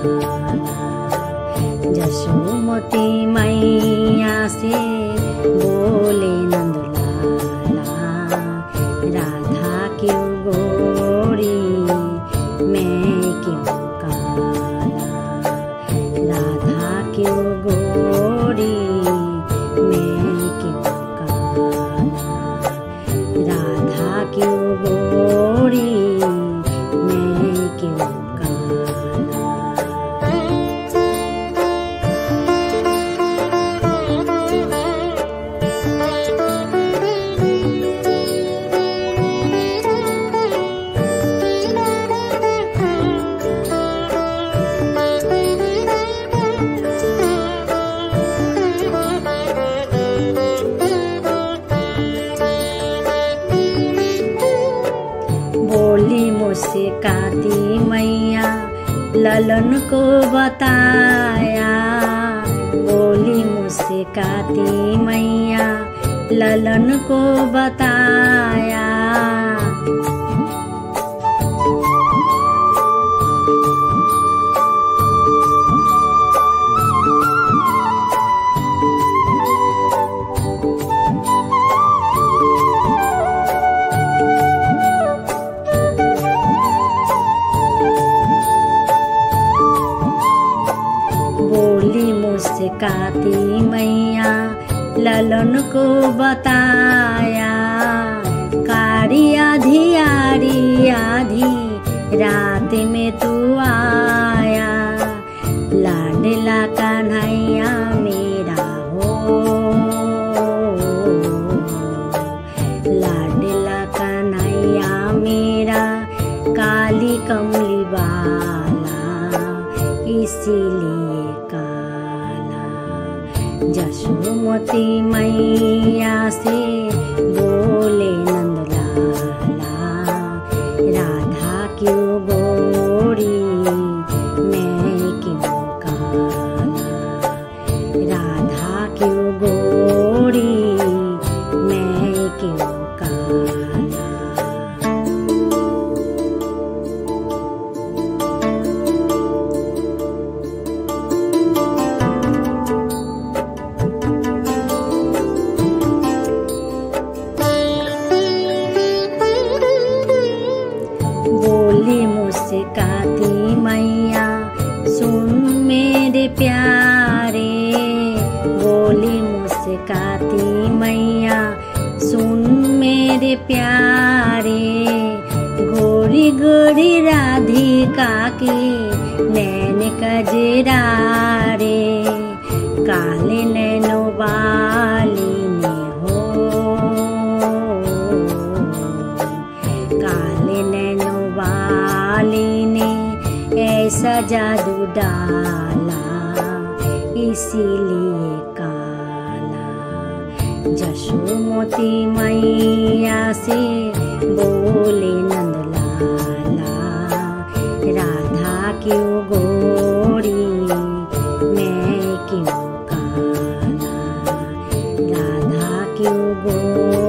यशोमती मैया से बोले नंदलाला, राधा क्यों गोरी मैं क्यों काला, राधा क्यों गोरी मैं क्यों काला, राधा क्यों गोरी मैं क्यों काला। बोली मुझसे काती मैया ललन को बताया, बोली मुझसे काती मैया ललन को बताया। बोली मुझसे काती मैया ललन को बताया, कारी आधी रात में तू आया, लाडला कन्हैया मेरा हो, लाडला कन्हैया मेरा काली कमली वाला इसीलिए काला। यशोमती मैया से बोले नंदलाला, राधा क्यों गोरी मैं क्यों काला, राधा क्यों गोरी मैं क्यों काला। बोली मुझसे काती मैया सुन मेरे प्यारे, बोली मुझसे काती मैया सुन मेरे प्यारे, गोरी गोरी राधिका के नैन कजरारे, काले नैनों वाली ने हो, काले नैनों वाली ने ऐसा जादू डाला इसीलिए काला। यशोमती मैया से बोले नंदलाला, राधा क्यों गोरी मैं क्यों काला, राधा क्यों गोरी